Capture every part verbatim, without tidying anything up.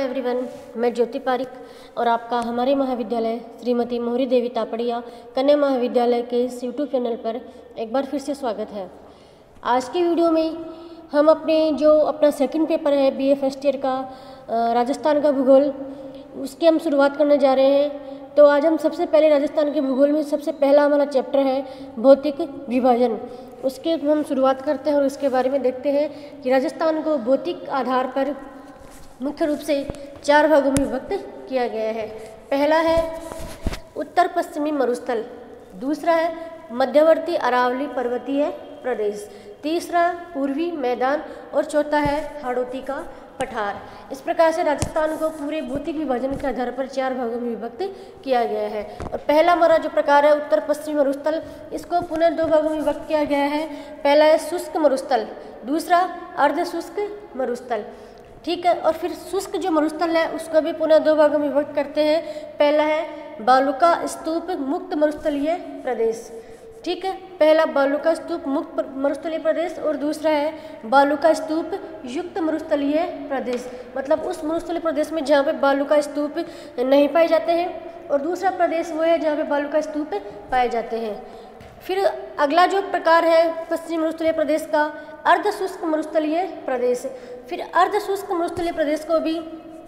Everyone, मैं ज्योति पारिक और आपका हमारे महाविद्यालय श्रीमती मोहरी देवी तापड़िया कन्या महाविद्यालय के इस यूट्यूब चैनल पर एक बार फिर से स्वागत है। आज की वीडियो में हम अपने जो अपना सेकंड पेपर है बीए फर्स्ट ईयर का राजस्थान का भूगोल, उसकी हम शुरुआत करने जा रहे हैं। तो आज हम सबसे पहले राजस्थान के भूगोल में सबसे पहला हमारा चैप्टर है भौतिक विभाजन, उसके हम शुरुआत करते हैं और इसके बारे में देखते हैं कि राजस्थान को भौतिक आधार पर मुख्य रूप से चार भागों में विभक्त किया गया है। पहला है उत्तर पश्चिमी मरुस्थल, दूसरा है मध्यवर्ती अरावली पर्वतीय प्रदेश, तीसरा पूर्वी मैदान और चौथा है हाड़ौती का पठार। इस प्रकार से राजस्थान को पूरे भौतिक विभाजन के आधार पर चार भागों में विभक्त किया गया है। और पहला हमारा जो प्रकार है उत्तर पश्चिमी मरुस्थल, इसको पुनः दो भागों में विभक्त किया गया है। पहला है शुष्क मरुस्थल, दूसरा अर्ध शुष्क मरुस्थल, ठीक है। और फिर शुष्क जो मरुस्थल है उसको भी पुनः दो भागों में विभक्त करते हैं। पहला है बालुका स्तूप मुक्त मरुस्थलीय प्रदेश, ठीक है। पहला बालुका स्तूप मुक्त मरुस्थलीय प्रदेश और दूसरा है बालुका स्तूप युक्त मरुस्थलीय प्रदेश, मतलब उस मरुस्थलीय प्रदेश में जहाँ पे बालुका स्तूप नहीं पाए जाते हैं, और दूसरा प्रदेश वो है जहाँ पे बालुका स्तूप पाए जाते हैं। फिर अगला जो प्रकार है पश्चिमी मरुस्थलीय प्रदेश का अर्ध शुष्क मरुस्थलीय प्रदेश। फिर अर्ध शुष्क मरुस्थलीय प्रदेश को भी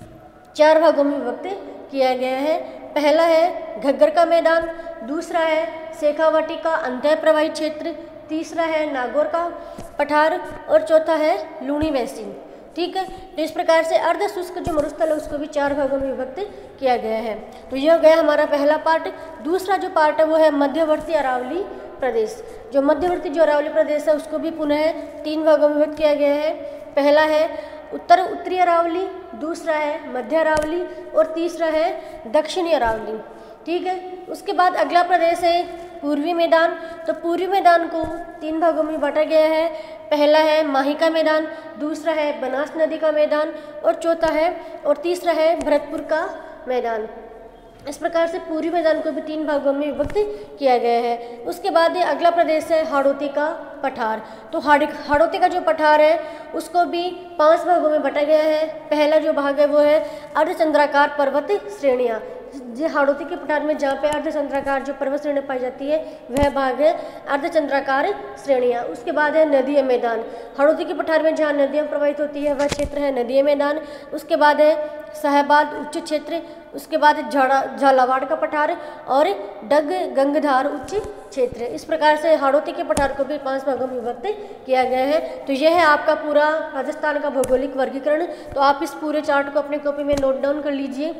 चार भागों में विभक्त किया गया है। पहला है घग्गर का मैदान, दूसरा है शेखावाटी का अंतः प्रवाही क्षेत्र, तीसरा है नागौर का पठार और चौथा है लूणी महसीन, ठीक है। तो इस प्रकार से अर्ध शुष्क जो मरुस्थल है उसको भी चार भागों में विभक्त किया गया है। तो यह गया हमारा पहला पार्ट। दूसरा जो पार्ट है वो है मध्यवर्ती अरावली प्रदेश। जो मध्यवर्ती जो अरावली प्रदेश है उसको भी पुनः तीन भागों में विभक्त किया गया है। पहला है उत्तर उत्तरी अरावली, दूसरा है मध्य अरावली और तीसरा है दक्षिणी अरावली, ठीक है। उसके बाद अगला प्रदेश है पूर्वी मैदान। तो पूर्वी मैदान को तीन भागों में बांटा गया है। पहला है माही का मैदान, दूसरा है बनास नदी का मैदान और चौथा है और तीसरा है भरतपुर का मैदान। इस प्रकार से पूर्वी मैदान को भी तीन भागों में विभक्त किया गया है। उसके बाद अगला प्रदेश है हाड़ौती का पठार। तो हाड़ौती का जो पठार है उसको भी पांच भागों में बांटा गया है। पहला जो भाग है वो है अर्धचंद्राकार पर्वत श्रेणियाँ। जो हाड़ौती के पठार में जहाँ पे अर्धचंद्राकार जो पर्वत श्रेणी पाई जाती है वह भाग है अर्धचंद्राकार श्रेणियाँ। उसके बाद है नदीय मैदान। हाड़ौती के पठार में जहाँ नदियाँ प्रवाहित होती है वह क्षेत्र है नदीय मैदान। उसके बाद है साहेबाद उच्च क्षेत्र, उसके बाद झाड़ा झालावाड़ का पठार और डग गंगधार उच्च क्षेत्र। इस प्रकार से हाड़ौती के पठार को भी पांच भागों में विभक्त किया गया है। तो यह है आपका पूरा राजस्थान का भौगोलिक वर्गीकरण। तो आप इस पूरे चार्ट को अपने कॉपी में नोट डाउन कर लीजिए,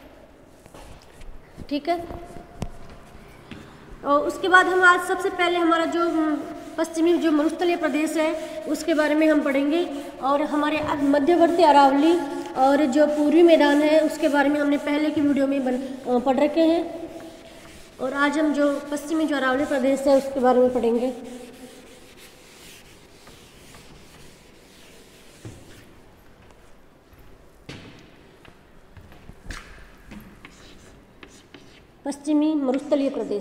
ठीक है। और उसके बाद हम आज सबसे पहले हमारा जो पश्चिमी जो मरुस्थलीय प्रदेश है उसके बारे में हम पढ़ेंगे, और हमारे मध्यवर्ती अरावली और जो पूर्वी मैदान है उसके बारे में हमने पहले की वीडियो में बन पढ़ रखे हैं। और आज हम जो पश्चिमी जो अरावली प्रदेश है उसके बारे में पढ़ेंगे। पश्चिमी मरुस्थलीय प्रदेश,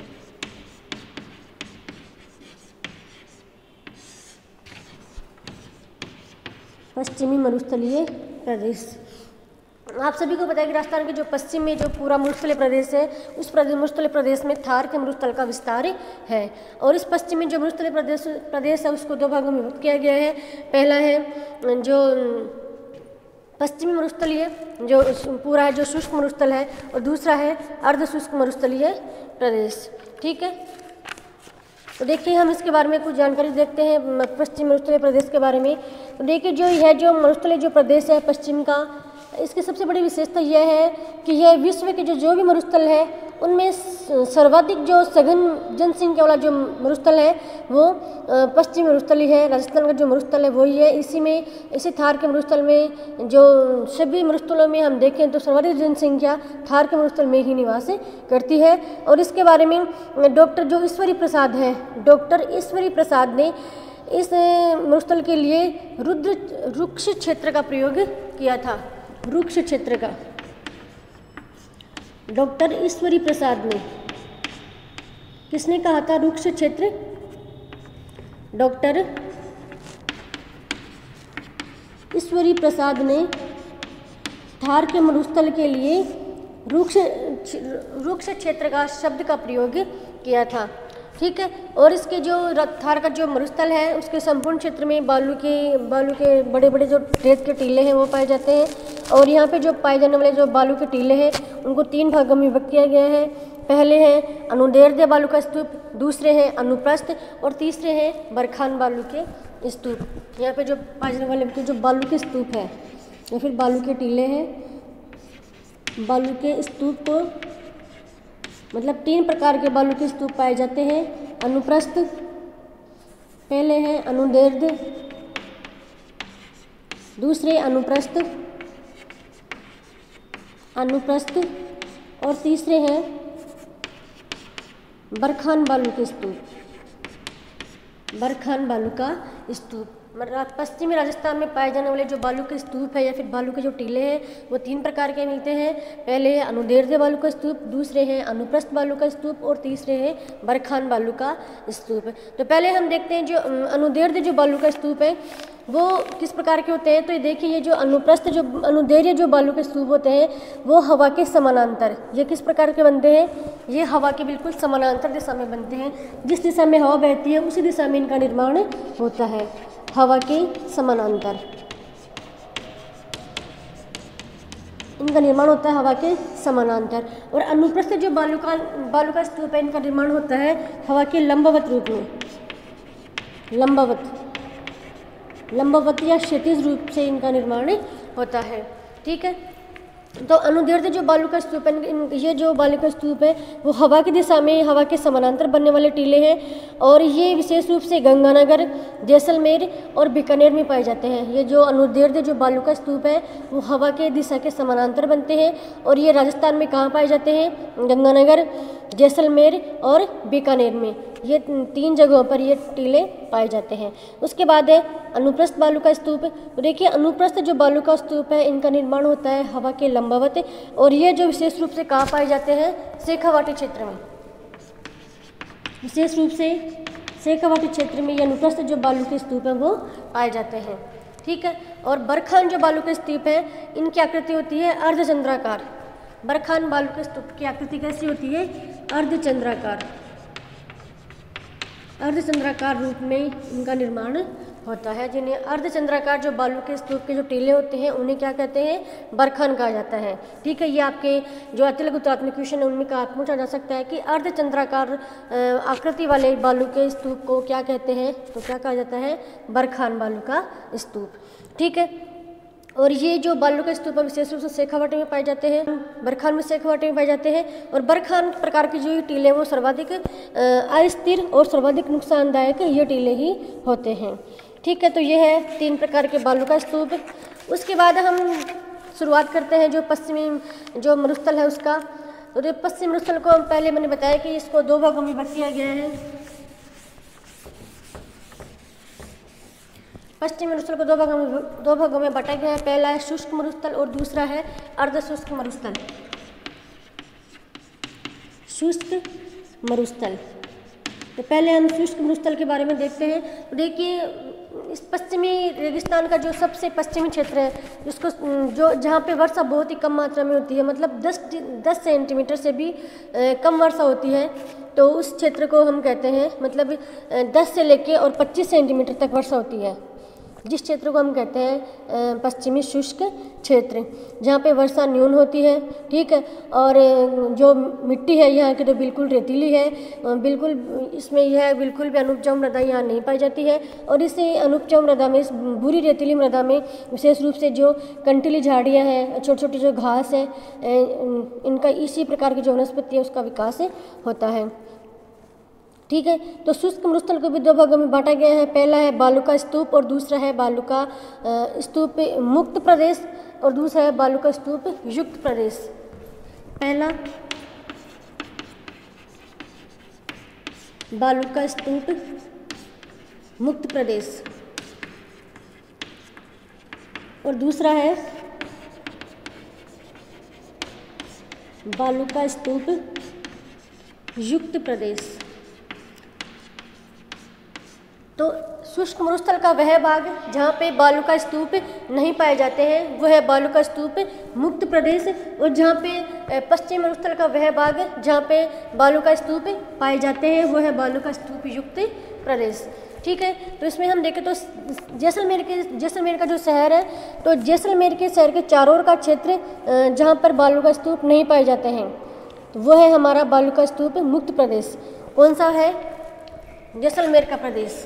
पश्चिमी मरुस्थलीय प्रदेश। आप सभी को पता है कि राजस्थान के जो पश्चिम में जो पूरा मरुस्थलीय प्रदेश है उस प्रदेश मरुस्थलीय प्रदेश में थार के मरुस्थल का विस्तार है। और इस पश्चिमी जो मरुस्थलीय प्रदेश प्रदेश है उसको दो भागों में विभक्त किया गया है। पहला है जो पश्चिमी मरुस्थलीय जो पूरा है जो शुष्क मरुस्थल है, और दूसरा है अर्ध शुष्क मरुस्थलीय प्रदेश, ठीक है। तो देखिए हम इसके बारे में कुछ जानकारी देखते हैं पश्चिमी मरुस्थलीय प्रदेश के बारे में। तो देखिए जो है जो मरुस्थलीय जो प्रदेश है पश्चिम का, इसकी सबसे बड़ी विशेषता यह है कि यह विश्व के जो जो भी मरुस्थल है उनमें सर्वाधिक जो सघन जनसंख्या वाला जो मरुस्थल है वो पश्चिमी मरुस्थल ही है। राजस्थान का जो मरुस्थल है वही है। इसी में इसी थार के मरुस्थल में जो सभी मरुस्थलों में हम देखें तो सर्वाधिक जनसंख्या थार के मरुस्थल में ही निवास करती है। और इसके बारे में डॉक्टर जो ईश्वरी प्रसाद है, डॉक्टर ईश्वरी प्रसाद ने इस मरुस्थल के लिए रुद्र रुक्ष क्षेत्र का प्रयोग किया था। रुक्ष क्षेत्र का डॉक्टर ईश्वरी प्रसाद ने, किसने कहा था रुक्ष क्षेत्र? डॉक्टर ईश्वरी प्रसाद ने थार के मरुस्थल के लिए रुक्ष रुक्ष क्षेत्र का शब्द का प्रयोग किया था। ठीक है, और इसके जो थार का जो मरुस्थल है उसके संपूर्ण क्षेत्र में बालू के बालू के बड़े बड़े जो रेत के टीले हैं वो पाए जाते हैं। और यहाँ पे जो पाए जाने वाले जो बालू के टीले हैं उनको तीन भागों में विभक्त किया गया है। पहले हैं अनुदैर्ध्य बालू का स्तूप, दूसरे हैं अनुप्रस्थ और तीसरे हैं बरखान बालू के स्तूप। यहाँ पे जो पाए जाने वाले जो बालू के स्तूप है या फिर बालू के टीले हैं, बालू के स्तूप को मतलब तीन प्रकार के बालू के स्तूप पाए जाते हैं। अनुप्रस्थ, पहले हैं अनुदैर्ध्य, दूसरे अनुप्रस्थ अनुप्रस्थ और तीसरे हैं बरखान बालू के स्तूप। बरखान बालू का स्तूप मतलब पश्चिमी राजस्थान में पाए जाने वाले जो बालू के स्तूप है या फिर बालू के जो टीले हैं वो तीन प्रकार के मिलते हैं। पहले है अनुदैर्ध्य बालू का स्तूप, दूसरे हैं अनुप्रस्थ बालू का स्तूप और तीसरे हैं बरखान बालू का स्तूप। तो पहले हम देखते हैं जो अनुदैर्ध्य जो बालू का स्तूप है वो किस प्रकार के होते हैं। तो ये देखिए, ये जो अनुप्रस्थ जो अनुदैर्ध्य जो बालू के स्तूप होते हैं वो हवा के समानांतर, ये किस प्रकार के बनते हैं, ये हवा के बिल्कुल समानांतर दिशा में बनते हैं। जिस दिशा में हवा बहती है उसी दिशा में इनका निर्माण होता है, हवा के समानांतर इनका निर्माण होता है, हवा के समानांतर। और अनुप्रस्थ जो बालू का बालू का स्तूप है इनका निर्माण होता है हवा के लंबवत रूप में, लंबवत लंबवत या क्षैतिज रूप से इनका निर्माण होता है। ठीक है, तो अनुदैर्ध्य जो बालू का स्तूप है, ये जो बालू का स्तूप है वो हवा की दिशा में हवा के समानांतर बनने वाले टीले हैं और ये विशेष रूप से गंगानगर, जैसलमेर और बीकानेर में पाए जाते हैं। ये जो अनुदैर्ध्य जो बालू का स्तूप है वो हवा के दिशा के समानांतर बनते हैं और ये राजस्थान में कहाँ पाए जाते हैं, गंगानगर, जैसलमेर और बीकानेर में, ये तीन जगहों पर ये टीले पाए जाते हैं। उसके बाद है अनुप्रस्थ बालू का स्तूप। तो देखिए, अनुप्रस्थ जो बालू का स्तूप है इनका निर्माण होता है हवा के लंबवत और ये जो विशेष रूप से कहाँ पाए जाते हैं, शेखावाटी क्षेत्र में, विशेष रूप से शेखावाटी क्षेत्र में ये अनुप्रस्थ जो बालू के स्तूप हैं वो पाए जाते हैं। ठीक है, और बरखान जो बालू के स्तूप है इनकी आकृति होती है अर्धचंद्राकार। बरखान बालू के स्तूप की आकृति कैसी होती है, अर्धचंद्राकार, अर्धचंद्राकार रूप में इनका निर्माण होता है। जिन्हें अर्धचंद्राकार जो बालू के स्तूप के जो टीले होते हैं उन्हें क्या कहते हैं, बरखान कहा जाता है। ठीक है, ये आपके जो अतिलघु गुणात्मक क्वेश्चन है उनमें कहा पूछा जा सकता है कि अर्धचंद्राकार आकृति वाले बालू के स्तूप को क्या कहते हैं, तो क्या कहा जाता है, बरखान बालू का स्तूप। ठीक है, और ये जो बालू का स्तूप विशेष रूप से शेखावाटी में पाए जाते हैं, बरखान में शेखावाटी में पाए जाते हैं। और बरखान प्रकार के जो टीले हैं वो सर्वाधिक अस्थिर और सर्वाधिक नुकसानदायक ये टीले ही होते हैं। ठीक है, तो ये है तीन प्रकार के बालू का स्तूप। उसके बाद हम शुरुआत करते हैं जो पश्चिमी जो मरुस्थल है उसका। तो जो पश्चिमी मरुस्थल को पहले मैंने बताया कि इसको दो भागों में विभक्त किया गया है। पश्चिमी मरुस्थल को दो भागों में दो भागों में बांटा गया है। पहला है शुष्क मरुस्थल और दूसरा है अर्धशुष्क मरुस्थल। शुष्क मरुस्थल, तो पहले हम शुष्क मरुस्थल के बारे में देखते हैं। तो देखिए, इस पश्चिमी रेगिस्तान का जो सबसे पश्चिमी क्षेत्र है जिसको जो जहाँ पे वर्षा बहुत ही कम मात्रा में होती है, मतलब दस दस सेंटीमीटर से भी कम वर्षा होती है, तो उस क्षेत्र को हम कहते हैं, मतलब दस से लेके और पच्चीस सेंटीमीटर तक वर्षा होती है, जिस क्षेत्र को हम कहते हैं पश्चिमी शुष्क क्षेत्र, जहाँ पे वर्षा न्यून होती है। ठीक है, और जो मिट्टी है यहाँ की तो बिल्कुल रेतीली है, बिल्कुल इसमें यह बिल्कुल भी अनुपजाऊ मृदा यहाँ नहीं पाई जाती है। और इस अनुपजाऊ मृदा में, इस बुरी रेतीली मृदा में विशेष रूप से जो कंटीली झाड़ियाँ हैं, छोटी छोटी जो घास है, इनका इसी प्रकार की जो वनस्पति है उसका विकास होता है। ठीक है, तो शुष्क मरुस्थल को भी दो भागों में बांटा गया है। पहला है बालू का स्तूप और दूसरा है बालू का स्तूप मुक्त प्रदेश और दूसरा है बालू का स्तूप युक्त प्रदेश। पहला बालू का स्तूप मुक्त प्रदेश और दूसरा है बालू का स्तूप युक्त प्रदेश। तो शुष्क मरुस्थल का वह भाग जहाँ पे बालू का स्तूप नहीं पाए जाते हैं वो है बालू का स्तूप मुक्त प्रदेश, और जहाँ पे पश्चिम मरुस्थल का वह भाग जहाँ पे बालू का स्तूप पाए जाते हैं वो है बालू का स्तूप युक्त प्रदेश। ठीक है, तो इसमें हम देखें तो जैसलमेर के जैसलमेर का जो शहर है, तो जैसलमेर के शहर के चारों ओर का क्षेत्र जहाँ पर बालू का स्तूप नहीं पाए जाते हैं तो वो है हमारा बालू का स्तूप मुक्त प्रदेश। कौन सा है? जैसलमेर का प्रदेश।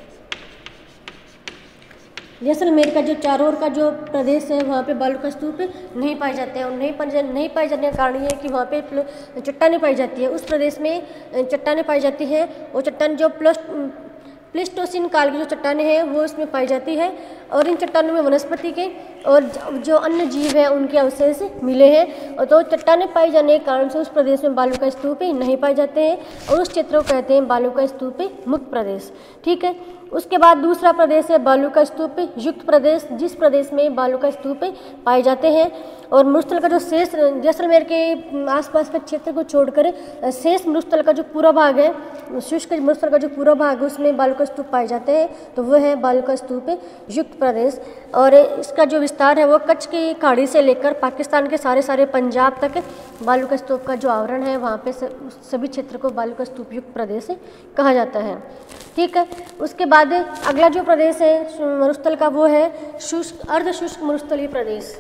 जैसलमेर का जो चारों ओर का जो प्रदेश है वहाँ पे बालू का स्तूप नहीं पाए जाते हैं, और नहीं पाए नहीं पाए जाने का कारण ये है कि वहाँ पे चट्टानें पाई जाती है। उस प्रदेश में चट्टानें पाई जाती हैं, और चट्टान जो प्लस प्लेस्टोसीन काल की जो चट्टानें हैं वो इसमें पाई जाती है, और इन चट्टानों में वनस्पति के और जो अन्य जीव हैं उनके अवशेष मिले हैं, और तो चट्टानें पाई जाने के कारण से उस प्रदेश में बालू का स्तूप नहीं पाए जाते हैं, और उस क्षेत्र को कहते हैं बालू का स्तूप मुक्त प्रदेश। ठीक है, उसके बाद दूसरा प्रदेश है बालू का स्तूप युक्त प्रदेश, जिस प्रदेश में बालू का स्तूप पाए जाते हैं, और मरुस्थल का जो शेष जैसलमेर के आसपास के क्षेत्र को छोड़कर शेष मरुस्थल का जो पूरा भाग है, शुष्क मरुस्थल का जो पूरा भाग है उसमें बालू का स्तूप पाए जाते हैं, तो वो है बालू का स्तूप युक्त प्रदेश। और इसका जो विस्तार है वो कच्छ की खाड़ी से लेकर पाकिस्तान के सारे सारे पंजाब तक बालू का स्तूप का जो आवरण है वहाँ पे सभी क्षेत्र को बालू का स्तूप युक्त प्रदेश कहा जाता है। ठीक है, उसके बाद अगला जो प्रदेश है मरुस्थल का वो है शुष्क अर्ध शुष्क मरुस्थलीय प्रदेश।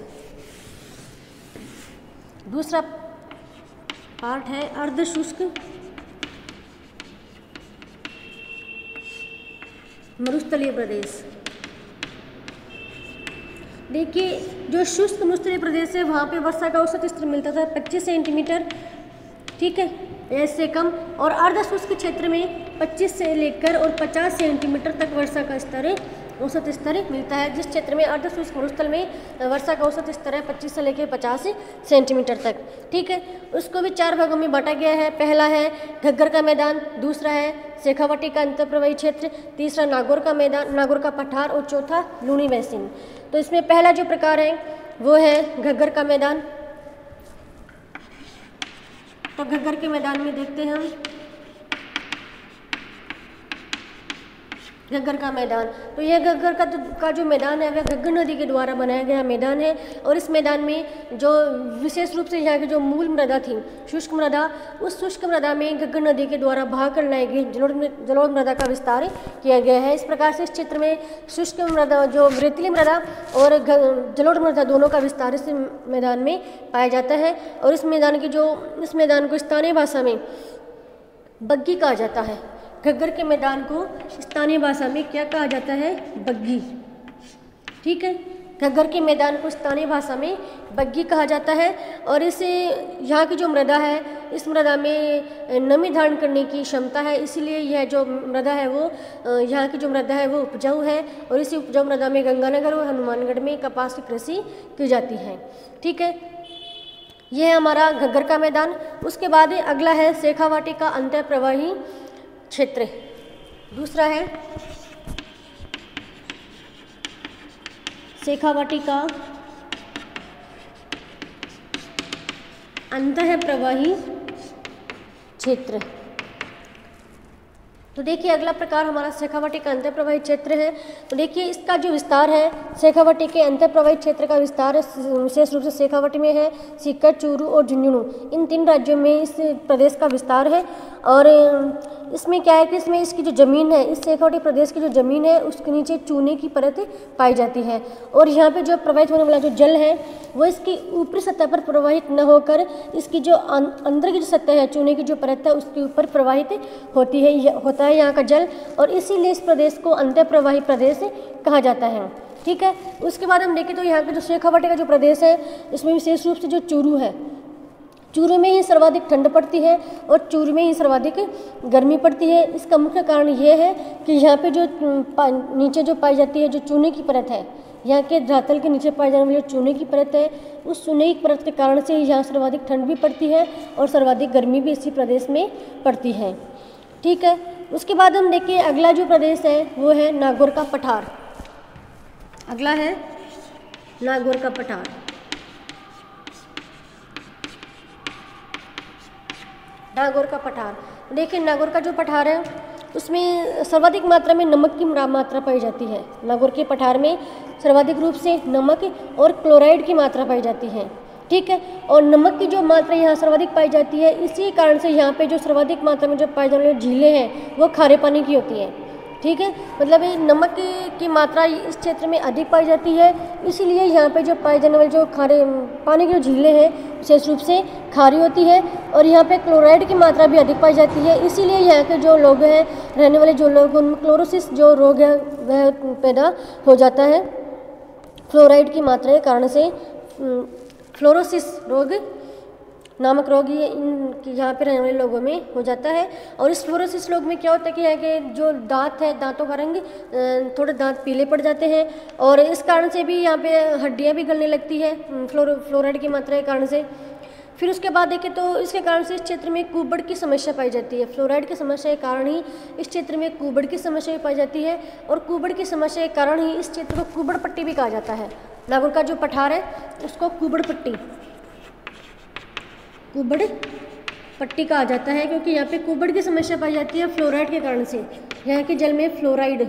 दूसरा पार्ट है अर्ध शुष्क मरुस्थलीय प्रदेश। देखिए, जो शुष्क मरुस्थलीय प्रदेश है वहाँ पे वर्षा का औसत स्तर मिलता था पच्चीस सेंटीमीटर, ठीक है, ऐसे कम, और अर्ध शुष्क क्षेत्र में पच्चीस से लेकर और पचास सेंटीमीटर तक वर्षा का स्तर औसत स्तर मिलता है। जिस क्षेत्र में अर्ध शुष्क मरुस्थल में वर्षा का औसत स्तर है पच्चीस से लेकर पचास सेंटीमीटर तक। ठीक है, उसको भी चार भागों में बांटा गया है। पहला है घग्गर का मैदान, दूसरा है शेखावाटी का अंतःप्रवाही क्षेत्र, तीसरा नागौर का मैदान, नागौर का पठार, और चौथा लूनी बेसिन। तो इसमें पहला जो प्रकार है वो है घग्गर का मैदान। तो घग्गर के मैदान में देखते हैं हम घग्गर का मैदान। तो यह घग्गर का, का जो मैदान है वह घग्गर नदी के द्वारा बनाया गया मैदान है, और इस मैदान में जो विशेष रूप से यहाँ की जो मूल मृदा थी शुष्क मृदा, उस शुष्क मृदा में घग्गर नदी के द्वारा बहा कर लाई गई जलोढ़ जलोढ़ मृदा का विस्तार किया गया है। इस प्रकार से इस क्षेत्र में शुष्क मृदा जो रेतीली मृदा और जलोढ़ मृदा दोनों का विस्तार इस मैदान में पाया जाता है। और इस मैदान की जो इस मैदान को स्थानीय भाषा में बग्गी कहा जाता है। घग्गर के मैदान को स्थानीय भाषा में क्या कहा जाता है? बग्गी। ठीक है, घग्गर के मैदान को स्थानीय भाषा में बग्गी कहा जाता है। और इस यहाँ की जो मृदा है इस मृदा में नमी धारण करने की क्षमता है, इसीलिए यह जो मृदा है वो यहाँ की जो मृदा है वो उपजाऊ है, और इसी उपजाऊ मृदा में गंगानगर और हनुमानगढ़ में कपास की कृषि की जाती है। ठीक है, यह है हमारा घग्गर का मैदान। उसके बाद अगला है शेखावाटी का अंतःप्रवाही क्षेत्र। दूसरा है शेखावाटी का अंतःप्रवाही क्षेत्र। तो देखिए अगला प्रकार हमारा शेखावाटी का अंतःप्रवाही क्षेत्र है। तो देखिए इसका जो विस्तार है शेखावाटी के अंतःप्रवाही क्षेत्र का विस्तार विशेष रूप से शेखावाटी में है, सीकर, चूरू और झुंझुनू इन तीन राज्यों में इस प्रदेश का विस्तार है। और इसमें क्या है कि इसमें इसकी जो ज़मीन है, इस शेखावाटी प्रदेश की जो ज़मीन है उसके नीचे चूने की परत पाई जाती है, और यहाँ पे जो प्रवाहित होने वाला जो जल है वो इसकी ऊपरी सतह पर प्रवाहित न होकर इसकी जो अंदर की जो सतह है चूने की जो परत है उसके ऊपर प्रवाहित होती है होता है यहाँ का जल, और इसीलिए इस प्रदेश को अंतःप्रवाही प्रदेश कहा जाता है। ठीक है, उसके बाद हम देखें तो यहाँ का जो शेखावाटी का जो प्रदेश है इसमें विशेष रूप से जो चूरू है, चूरू में ही सर्वाधिक ठंड पड़ती है और चूरू में ही सर्वाधिक गर्मी पड़ती है। इसका मुख्य कारण ये है कि यहाँ पे जो नीचे जो पाई जाती है जो चूने की परत है, यहाँ के धरातल के नीचे पाई जाने वाली जो चूने की परत है उस चूने की परत के कारण से यहाँ सर्वाधिक ठंड भी पड़ती है और सर्वाधिक गर्मी भी इसी प्रदेश में पड़ती है। ठीक है, उसके बाद हम देखिए अगला जो प्रदेश है वो है नागौर का पठार। अगला है नागौर का पठार। नागौर का पठार देखिए नागौर का जो पठार है उसमें सर्वाधिक मात्रा में नमक की मात्रा पाई जाती है। नागौर के पठार में सर्वाधिक रूप से नमक और क्लोराइड की मात्रा पाई जाती है, ठीक है। और नमक की जो मात्रा यहाँ सर्वाधिक पाई जाती है, इसी कारण से यहाँ पे जो सर्वाधिक मात्रा में जो पाई जाने वाली झीलें हैं वो खारे पानी की होती हैं, ठीक है। मतलब ये नमक की, की मात्रा इस क्षेत्र में अधिक पाई जाती है, इसीलिए यहाँ पे जो पाए जाने वाले जो खारे पानी की जो झीलें हैं विशेष रूप से खारी होती है। और यहाँ पे क्लोराइड की मात्रा भी अधिक पाई जाती है, इसीलिए यहाँ के जो लोग हैं, रहने वाले जो लोग, उनमें क्लोरोसिस जो रोग है वह पैदा हो जाता है। फ्लोराइड की मात्रा के कारण से फ्लोरोसिस रोग नामक रोग ये इन यहाँ पे रहने वाले लोगों में हो जाता है। और इस फ्लोरोसिस रोग में क्या होता है कि यहाँ के जो दांत है, दांतों का रंग थोड़े दांत पीले पड़ जाते हैं, और इस कारण से भी यहाँ पे हड्डियाँ भी गलने लगती है फ्लोर फ्लोराइड की मात्रा के कारण से। फिर उसके बाद देखें तो इसके कारण से इस क्षेत्र में कुबड़ की समस्या पाई जाती है। फ्लोराइड की समस्या के कारण ही इस क्षेत्र में कुबड़ की समस्या पाई जाती है, और कुबड़ की समस्या के कारण ही इस क्षेत्र को कुबड़ पट्टी भी कहा जाता है। नागौर का जो पठार है उसको कुबड़ पट्टी कुबड़ पट्टी कहा जाता है, क्योंकि यहाँ पे कुबड़ की समस्या पाई जाती है फ्लोराइड के कारण से। यहाँ के जल में फ्लोराइड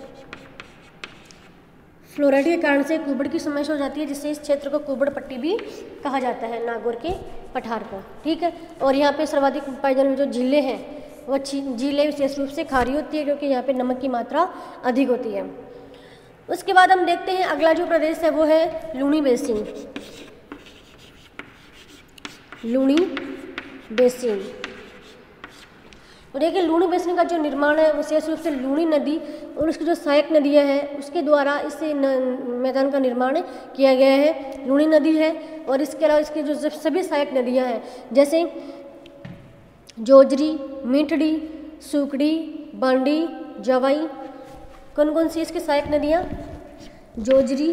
फ्लोराइड के कारण से कुबड़ की समस्या हो जाती है, जिससे इस क्षेत्र को कुबड़ पट्टी भी कहा जाता है, नागौर के पठार को, ठीक है। और यहाँ पे सर्वाधिक पाई जाने वाली जो झीलें हैं वो झीलें विशेष रूप से खारी होती है, क्योंकि यहाँ पे नमक की मात्रा अधिक होती है। उसके बाद हम देखते हैं अगला जो प्रदेश है वो है लूनी बेसिन। लूनी बेसिन और देखिए लूनी बेसिन का जो निर्माण है विशेष रूप से लूनी नदी और उसकी जो सहायक नदियां हैं उसके द्वारा इस मैदान का निर्माण किया गया है। लूनी नदी है और इसके अलावा इसकी जो सभी सहायक नदियां हैं जैसे जोजरी, मीठड़ी, सुकड़ी, बांडी, जवाई। कौन कौन सी इसकी सहायक नदियां? जोजरी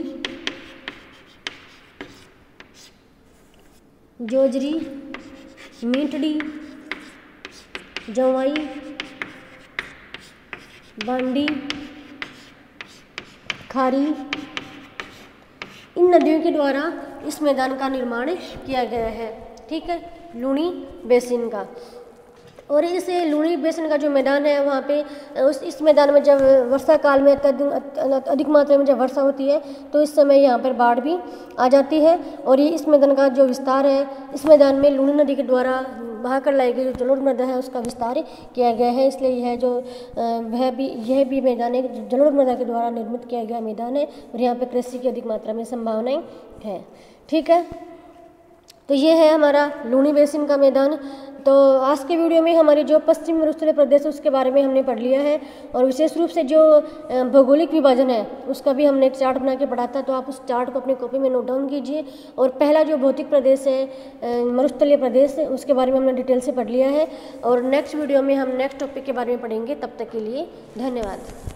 जोजरी मीठड़ी, जवाई, बांडी, खारी। इन नदियों के द्वारा इस मैदान का निर्माण किया गया है, ठीक है, लूनी बेसिन का। और इस लूनी बेसिन का जो मैदान है वहाँ पे उस इस मैदान में जब वर्षा काल में अधिक मात्रा में जब वर्षा होती है तो इस समय यहाँ पर बाढ़ भी आ जाती है। और ये इस मैदान का जो विस्तार है, इस मैदान में लूनी नदी के द्वारा बहा कर लाई गई जो जलोढ़ मृदा है उसका विस्तार किया गया है। इसलिए यह जो वह भी यह भी मैदान है जलोढ़ मृदा के द्वारा निर्मित किया गया मैदान है और यहाँ पे कृषि की अधिक मात्रा में संभावनाएं है, ठीक है। तो ये है हमारा लूनी बेसिन का मैदान। तो आज के वीडियो में हमारे जो पश्चिम मरुस्थलीय प्रदेश है उसके बारे में हमने पढ़ लिया है और विशेष रूप से जो भौगोलिक विभाजन है उसका भी हमने एक चार्ट बना के पढ़ा था। तो आप उस चार्ट को अपनी कॉपी में नोट डाउन कीजिए। और पहला जो भौतिक प्रदेश है मरुस्थलीय प्रदेश है उसके बारे में हमने डिटेल से पढ़ लिया है और नेक्स्ट वीडियो में हम नेक्स्ट टॉपिक के बारे में पढ़ेंगे। तब तक के लिए धन्यवाद।